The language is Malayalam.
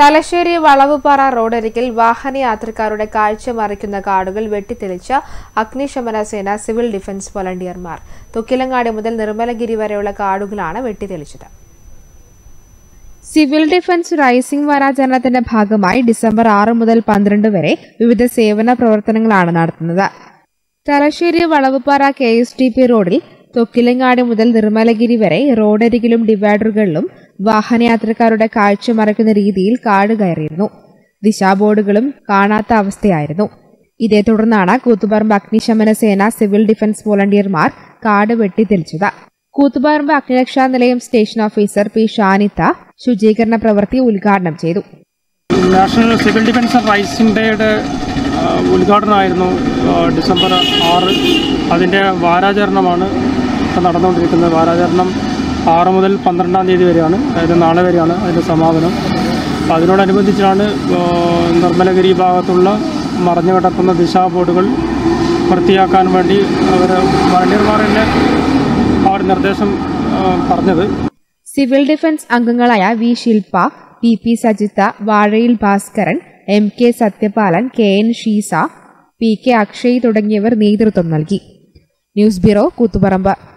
തലശ്ശേരി വളവുപാറ റോഡരികിൽ വാഹനയാത്രക്കാരുടെ കാഴ്ച മറിക്കുന്ന കാടുകൾ വെട്ടിത്തെളിച്ച അഗ്നിശമന സേന സിവിൽ ഡിഫൻസ് വോളണ്ടിയർമാർ. തൊക്കിലങ്ങാടി മുതൽ നിർമ്മലഗിരി വരെയുള്ള കാടുകളാണ് വെട്ടിത്തെളിച്ചത്. സിവിൽ ഡിഫൻസ് റൈസിംഗ് വാരാചരണത്തിന്റെ ഭാഗമായി ഡിസംബർ 6 മുതൽ 12 വരെ വിവിധ സേവന പ്രവർത്തനങ്ങളാണ് നടത്തുന്നത്. തലശ്ശേരി വളവുപാറ KSTP റോഡിൽ തൊക്കിലങ്ങാടി മുതൽ നിർമ്മലഗിരി വരെ റോഡരികിലും ഡിവൈഡറുകളിലും വാഹനയാത്രക്കാരുടെ കാഴ്ച മറയ്ക്കുന്ന രീതിയിൽ കാട് കയറിയിരുന്നു. ദിശാബോർഡുകളും കാണാത്ത അവസ്ഥയായിരുന്നു. ഇതേ തുടർന്നാണ് കൂത്തുപറമ്പ് അഗ്നിശമന സേന സിവിൽ ഡിഫൻസ് വോളണ്ടിയർമാർ കാട് വെട്ടിത്തെളിച്ചത്. കൂത്തുപറമ്പ് അഗ്നിരക്ഷാ നിലയം സ്റ്റേഷൻ ഓഫീസർ P. ഷാനിത്ത ശുചീകരണ പ്രവൃത്തി ഉദ്ഘാടനം ചെയ്തു. നാഷണൽ സിവിൽ ഡിഫൻസ് റൈസിംഗ് ഡേയുടെ ഉദ്ഘാടനമായിരുന്നു ഡിസംബർ 6. അതിൻ്റെ വാരാചരണമാണ് നടന്നുകൊണ്ടിരിക്കുന്നത്. വാരാചരണം 6 മുതൽ 12-ാം തീയതി വരെയാണ്, അതായത് നാളെ വരെയാണ് അതിൻ്റെ സമാപനം. അപ്പോൾ അതിനോടനുബന്ധിച്ചാണ് നിർമ്മലഗിരി ഭാഗത്തുള്ള മറഞ്ഞു കിടക്കുന്ന ദിശാബോർഡുകൾ വൃത്തിയാക്കാൻ വേണ്ടി വോളണ്ടിയർമാർ തന്നെ നിർദ്ദേശം പറഞ്ഞത്. സിവിൽ ഡിഫൻസ് അംഗങ്ങളായ V. Shilpa, PP. Sajitha, Vazhayil Bhaskaran, MK. Sathyapalan, KN. Sheeza, PK. Akshay തുടങ്ങിയവർ നേതൃത്വം നൽകി. News bureau, Koothuparamba.